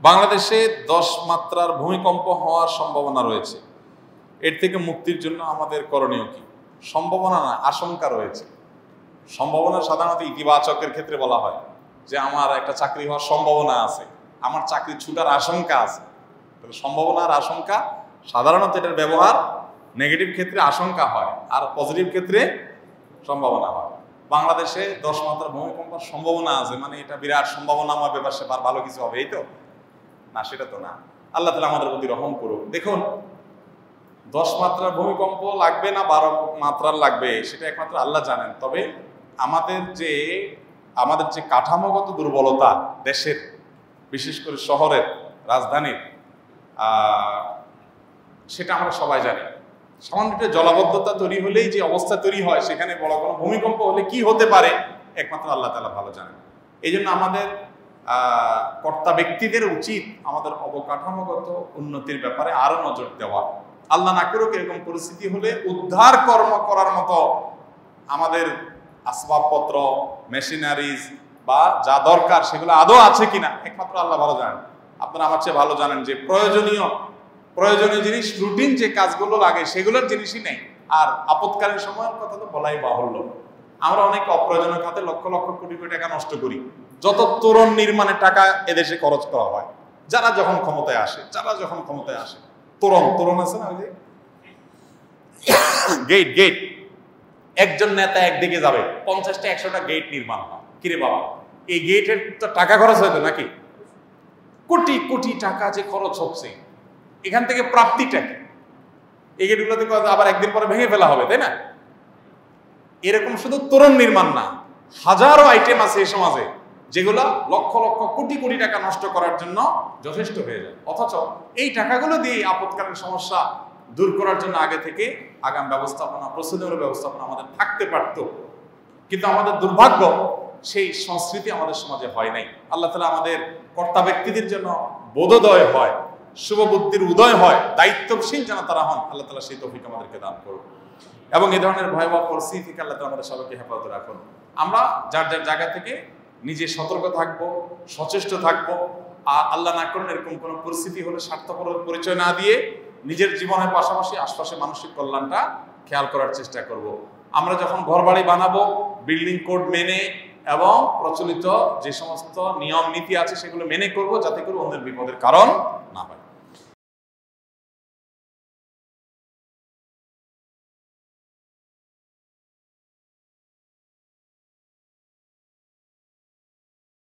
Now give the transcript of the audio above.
বাংলাদেশে 10 মাত্রার ভূমিকম্প হওয়ার সম্ভাবনা রয়েছে। এর থেকে মুক্তির জন্য আমাদের করণীয় কি? সম্ভাবনা না, আশঙ্কা রয়েছে। সম্ভাবনা সাধারণত ইতিবাচকের ক্ষেত্রে বলা হয় যে আমার একটা চাকরি হওয়ার সম্ভাবনা আছে, আমার চাকরি ছুটার আশঙ্কা আছে। তবে সম্ভাবনা আর আশঙ্কা সাধারণত এটার ব্যবহার নেগেটিভ ক্ষেত্রে আশঙ্কা হয়, আর পজিটিভ ক্ষেত্রে সম্ভাবনা হয়। বাংলাদেশে 10 মাত্রার ভূমিকম্পের সম্ভাবনা আছে, মানে এটা বিরাট সম্ভাবনাময় ব্যাপার, সেবার ভালো কিছু হবে এই তো না, সেটা তো না। আল্লাহ তাআলা আমাদের প্রতি রহম করুক। দেখুন, 10 মাত্রার ভূমিকম্প লাগবে না 12 মাত্রার লাগবে সেটা একমাত্র আল্লাহ জানেন। তবে আমাদের যে কাঠামোগত দুর্বলতা দেশের, বিশেষ করে শহরের, রাজধানীর, সেটা আমরা সবাই জানি। সামান্য একটা জলাবদ্ধতা তৈরি হলেই যে অবস্থা তৈরি হয়, সেখানে বড় কোনো ভূমিকম্প হলে কি হতে পারে একমাত্র আল্লাহ তাআলা ভালো জানেন। এই জন্য আমাদের কর্তা ব্যক্তিদের উচিত আমাদের অবকাঠামোগত উন্নতির ব্যাপারে আরো নজর দেওয়া। আল্লাহ না করুক এরকম পরিস্থিতি হলে উদ্ধার কর্ম করার মতো আমাদের আসবাবপত্র, মেশিনারিজ বা যা দরকার সেগুলো আদৌ আছে কিনা একমাত্র আল্লাহ ভালো জানেন। আপনারা আমার চেয়ে ভালো জানেন যে প্রয়োজনীয় জিনিস, রুটিন যে কাজগুলো লাগে সেগুলোর জিনিসই নেই। আর আপৎকালীন সময়ের কথা তো বলাই বাহুল্য। আমরা অনেক অপ্রয়োজনীয় খাতে লক্ষ লক্ষ কোটি কোটি টাকা নষ্ট করি। যত তোরণ নির্মাণের টাকা এদেশে খরচ করা হয় যারা যখন ক্ষমতায় আসে, তোরণ আছে না, ওই যে গেট, একজন নেতা একদিকে যাবে, 50টা 100টা গেট নির্মাণ হয়। কিরে বাবা, এই গেটের তো টাকা খরচ হয়তো নাকি? কোটি কোটি টাকা যে খরচ হচ্ছে, এখান থেকে প্রাপ্তিটা কি? এই গেটগুলোতে আবার একদিন পরে ভেঙে ফেলা হবে, তাই না? এরকম শুধু তোরণ নির্মাণ না, হাজারো আইটেম আছে এই সমাজে যেগুলো লক্ষ লক্ষ কোটি কোটি টাকা নষ্ট করার জন্য যথেষ্ট হয়ে যায়। অথচ এই টাকাগুলো দিয়ে আপৎকালীন সমস্যা দূর করার জন্য আগে থেকে আগাম ব্যবস্থাপনা, প্রসিডিউর ব্যবস্থাপনা আমাদের থাকতে পারত। কিন্তু আমাদের দুর্ভাগ্য, সেই সংস্কৃতি আমাদের সমাজে হয় নাই। আল্লাহ তাআলা আমাদের কর্তা ব্যক্তিদের জন্য বোধোদয় হয়, শুভ বুদ্ধির উদয় হয়, দায়িত্বশীল যেন তারা হন। আল্লাহ তাআলা সেই তৌফিক আমাদেরকে দান করুন এবং এই ধরনের ভয়াবহ পরিস্থিতি থেকে আল্লাহ তাআলা আমাদের সবাইকে হেফাজত রাখুন। আমরা যার যার জায়গা থেকে নিজে সতর্ক থাকবো, সচেষ্ট থাকবো। আর আল্লাহ না করেন এরকম কোনো পরিস্থিতি হলে স্বার্থপরের পরিচয় না দিয়ে নিজের জীবনের পাশাপাশি আশপাশে মানসিক কল্যাণটা খেয়াল করার চেষ্টা করব। আমরা যখন ঘরবাড়ি বানাবো বিল্ডিং কোড মেনে এবং প্রচলিত যে সমস্ত নিয়ম নীতি আছে সেগুলো মেনে করব, যাতে করে অন্যের বিপদের কারণ না হয়।